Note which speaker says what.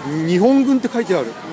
Speaker 1: 日本軍って書いてある。